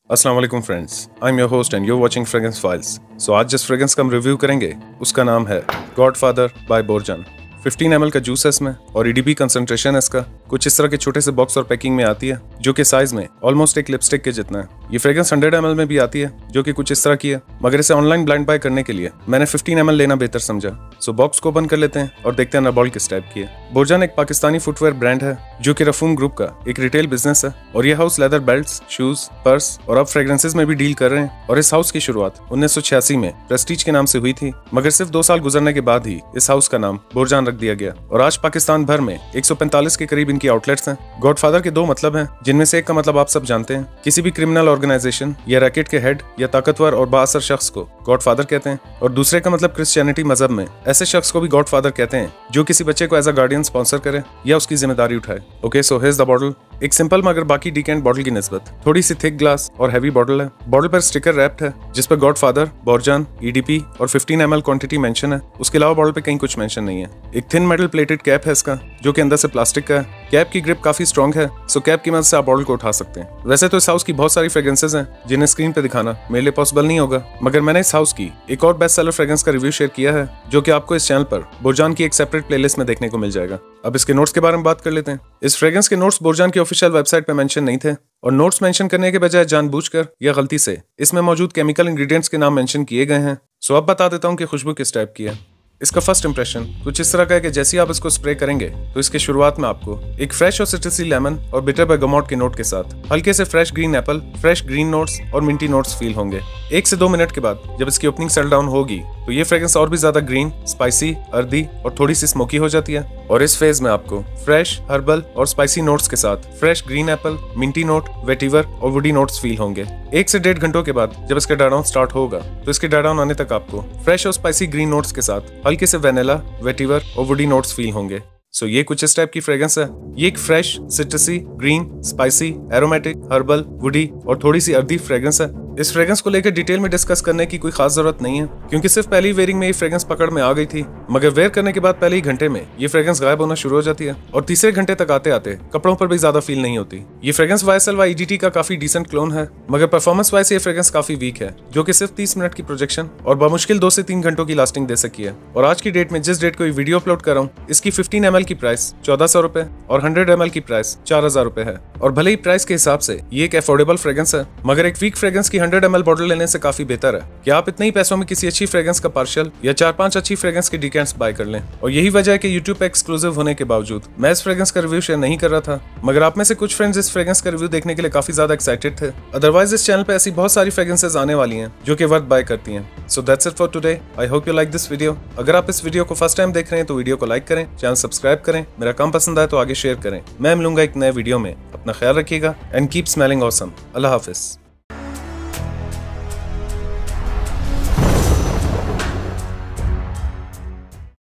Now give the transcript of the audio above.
अस्सलाम वालेकुम friends, I am your host and you watching fragrance files. So आज जिस फ्रेग्रेंस का हम रिव्यू करेंगे उसका नाम है गॉडफादर बाय बोरजान। 15 ml का जूस है इसमें और EDP कंसंट्रेशन है इसका। कुछ इस तरह के छोटे से बॉक्स और पैकिंग में आती है जो कि साइज में ऑलमोस्ट एक लिपस्टिक के जितना है। ये फ्रेग्रेंस 100 ml में भी आती है जो कि कुछ इस तरह की है, मगर इसे ऑनलाइन ब्लाइंड बाय करने के लिए मैंने 15 ml लेना बेहतर समझा। सो बॉक्स को ओपन कर लेते हैं और देखते हैं ना बॉल किस टाइप की है। बोरजान एक पाकिस्तानी फुटवेयर ब्रांड है जो कि परफ्यूम ग्रुप का एक रिटेल बिजनेस है और ये house leather belts, shoes, purse और अब फ्रेग्रेंसेस में भी डील कर रहे हैं। और इस हाउस की शुरुआत 1986 में प्रेस्टीज के नाम से हुई थी, मगर सिर्फ 2 साल गुजरने के बाद ही इस हाउस का नाम बोरजान रख दिया गया और आज पाकिस्तान भर में 145 के करीब इनकी आउटलेट्स हैं। गॉडफादर के 2 मतलब हैं, जिनमें से एक का मतलब आप सब जानते हैं। किसी भी क्रिमिनल ऑर्गेनाइजेशन या रैकेट के हेड या ताकतवर और बाअसर शख्स को गॉडफादर कहते हैं, और दूसरे का मतलब क्रिश्चियनिटी मजहब में ऐसे शख्स को भी गॉडफादर कहते हैं जो किसी बच्चे को एज अ गार्डियन स्पॉन्सर करे या उसकी जिम्मेदारी उठाए। Okay, so here's the bottle. एक सिंपल मगर बाकी डिकेंट बॉटल की निस्बत थोड़ी सी थिक ग्लास और हैवी बॉटल है। बॉटल पर स्टिकर रैप्ड है जिस पर गॉडफादर, बोरजान, EDP और 15 ml क्वांटिटी मेंशन है। उसके अलावा बॉटल पे कहीं कुछ मेंशन नहीं है। एक थिन मेटल प्लेटेड कैप है इसका जो कि अंदर से प्लास्टिक का है। कैप की ग्रिप काफी स्ट्रॉन्ग है, सो कैप की मदद से आप बॉटल को उठा सकते हैं। वैसे तो इस हाउस की बहुत सारी फ्रेग्रेंसेस हैं जिन्हें स्क्रीन पे दिखाना मेरे लिए पॉसिबल नहीं होगा, मगर मैंने इस हाउस की एक और बेस्ट सेलर फ्रेग्रेंस का रिव्यू शेयर किया है जो कि आपको इस चैनल पर बोरजान की एक सेपरेट प्लेलिस्ट में देखने को मिल जाएगा। अब इसके नोट्स के बारे में बात कर लेते हैं। इस फ्रेग्रेंस के नोट्स बोरजान की ऑफिशियल वेबसाइट पे मेंशन नहीं थे और नोट्स मेंशन करने के बजाय जानबूझकर या गलती से इसमें मौजूद केमिकल इंग्रेडिएंट्स के नाम मेंशन किए गए हैं। सो अब बता देता हूँ कि खुशबू किस टाइप की है। इसका फर्स्ट इंप्रेशन कुछ इस तरह का है कि जैसे ही आप इसको स्प्रे करेंगे तो इसके शुरुआत में आपको एक फ्रेश और सिट्रसी लेमन और बिटर bergamot के नोट के साथ हल्के से fresh green apple, fresh green notes और मिंटी नोट्स फील होंगे। 1 से 2 मिनट के बाद जब इसकी ओपनिंग सेटल डाउन होगी तो ये फ्रेग्रेंस और भी ज्यादा ग्रीन, स्पाइसी, अर्दी और थोड़ी सी स्मोकी हो जाती है। और इस फेज में आपको फ्रेश, हर्बल और स्पाइसी नोट्स के साथ fresh green apple, minty note, vetiver और वुडी नोट्स फील होंगे। 1 से 1.5 घंटों के बाद जब इसका डाउन स्टार्ट होगा तो इसके डाउन आने तक आपको फ्रेश और स्पाइसी ग्रीन नोट्स के साथ हल्के से वेनिला, वेटिवर और वुडी नोट्स फील होंगे। सो ये कुछ इस टाइप की फ्रेग्रेंस है। ये एक fresh, citrusy, green, spicy, aromatic, herbal, woody और थोड़ी सी अर्दी फ्रेग्रेंस है। इस फ्रेग्रेंस को लेकर डिटेल में डिस्कस करने की कोई खास जरूरत नहीं है क्योंकि सिर्फ पहली वेयरिंग में ये फ्रेग्रेंस पकड़ में आ गई थी, मगर वेयर करने के बाद पहले ही घंटे में ये फ्रेग्रेंस गायब होना शुरू हो जाती है और तीसरे घंटे तक आते आते कपड़ों पर भी ज्यादा फील नहीं होती। ये फ्रेग्रेंस YSL EDT का काफी डिसेंट क्लोन है, मगर परफॉर्मेंस वाइज ये फ्रेग्रेंस काफी वीक है जो कि सिर्फ 30 मिनट की प्रोजेक्शन और बमुश्किल 2 से 3 घंटों की लास्टिंग दे सकी है। और आज की डेट में जिस डेट को ये वीडियो अपलोड कर रहा हूँ इसकी 15 ml की प्राइस 1400 रुपए और 100 ml की प्राइस 4000 रुपए है। और भले ही प्राइस के हिसाब से ये एक अफोर्डेबल फ्रेग्रेंस है, मगर एक वीक फ्रेग्रेंस की 100 ml बॉटल लेने से काफी बेहतर है कि आप इतने ही पैसों में किसी अच्छी फ्रेग्रेंस का पार्शियल या 4-5 अच्छी फ्रेग्रेंस के डिकेंट्स बाय कर लें। और यही वजह है कि YouTube पे एक्सक्लूसिव होने के बावजूद मैं इस फ्रेग्रेंस का रिव्यू शेयर नहीं कर रहा था, मगर आप में से कुछ फ्रेंड्स इस फ्रेग्रेंस का रिव्यू देखने के लिए काफी ज्यादा एक्साइटेड थे। अदरवाइज इस चैनल पे ऐसी बहुत सारी फ्रेग्रेंसेस आने वाली हैं जो कि वर्थ बाय करती हैं। So that's it for today. I hope you like this video. अगर आप इस वीडियो को फर्स्ट टाइम देख रहे हैं तो वीडियो को लाइक करें, चैनल सब्सक्राइब करें, मेरा काम पसंद आए तो आगे शेयर करें। मैं मिलूंगा एक नए वीडियो में। अपना ख्याल रखिएगा एंड कीप स्मेलिंग ऑसम। अल्लाह हाफिज।